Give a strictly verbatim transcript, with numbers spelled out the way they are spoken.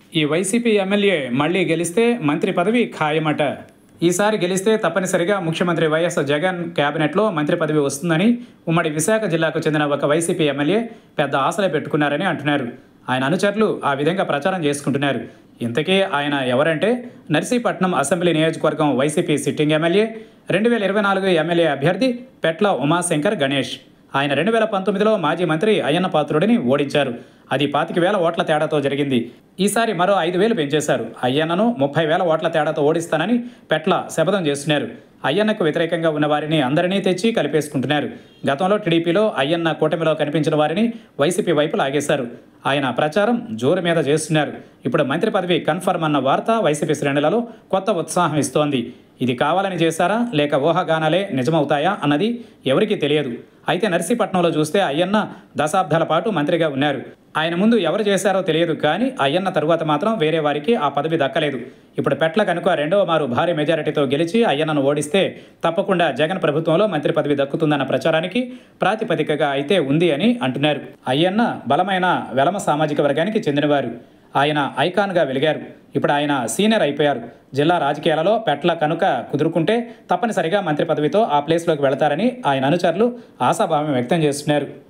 ఈ YCP MLA మళ్లీ గెలిస్తే మంత్రి పదవి ఖాయమట. ఈసారి గెలిస్తే తప్పనిసరిగా ముఖ్యమంత్రి వైఎస్ జగన్ కేబినెట్లో మంత్రి పదవి వస్తుందని ఉమ్మడి విశాఖ జిల్లాకు చెందిన ఒక వైసీపీ ఎమ్మెల్యే పెద్ద ఆశలే పెట్టుకున్నారని అంటున్నారు. ఆయన అనుచరులు ఆ విధంగా ప్రచారం చేసుకుంటున్నారు. ఇంతకీ ఆయన ఎవరంటే నర్సీపట్నం అసెంబ్లీ నియోజకవర్గం వైసీపీ సిట్టింగ్ ఎమ్మెల్యే, రెండు వేల ఇరవై నాలుగు ఎమ్మెల్యే అభ్యర్థి పెట్ల ఉమాశంకర్ గణేష్. ఆయన రెండు వేల పంతొమ్మిదిలో మాజీ మంత్రి అయ్యన్న పాత్రుడిని ఓడించారు. అది పాతిక వేల ఓట్ల తేడాతో జరిగింది. ఈసారి మరో ఐదు వేలు పెంచేశారు. అయ్యన్నను ముప్పై వేల ఓట్ల తేడాతో ఓడిస్తానని పెట్ల శపథం చేస్తున్నారు. అయ్యన్నకు వ్యతిరేకంగా ఉన్న వారిని అందరినీ తెచ్చి కలిపేసుకుంటున్నారు. గతంలో టీడీపీలో అయ్యన్న కూటమిలో కనిపించిన వారిని వైసీపీ వైపు లాగేశారు. ఆయన ప్రచారం జోరు మీద చేస్తున్నారు. ఇప్పుడు మంత్రి పదవి కన్ఫర్మ్ అన్న వార్త వైసీపీ శ్రేణులలో కొత్త ఉత్సాహం ఇస్తోంది. ఇది కావాలని చేశారా లేక ఊహాగానాలే నిజమవుతాయా అన్నది ఎవరికీ తెలియదు. అయితే నర్సీపట్నంలో చూస్తే అయ్యన్న దశాబ్దాల పాటు మంత్రిగా ఉన్నారు. ఆయన ముందు ఎవరు చేశారో తెలియదు, కానీ అయ్యన్న తరువాత మాత్రం వేరే వారికి ఆ పదవి దక్కలేదు. ఇప్పుడు పెట్ల కనుక రెండవ మారు భారీ మెజారిటీతో గెలిచి అయ్యన్నను ఓడిస్తే తప్పకుండా జగన్ ప్రభుత్వంలో మంత్రి పదవి దక్కుతుందన్న ప్రచారానికి ప్రాతిపదికగా అయితే ఉంది అని అంటున్నారు. అయ్యన్న బలమైన వెలమ సామాజిక వర్గానికి చెందినవారు. ఆయన ఐకాన్గా వెలిగారు. ఇప్పుడు ఆయన సీనియర్ అయిపోయారు. జిల్లా రాజకీయాలలో పెట్ల కనుక కుదురుకుంటే తప్పనిసరిగా మంత్రి పదవితో ఆ ప్లేస్లోకి వెళతారని ఆయన అనుచరులు ఆశాభావం వ్యక్తం చేస్తున్నారు.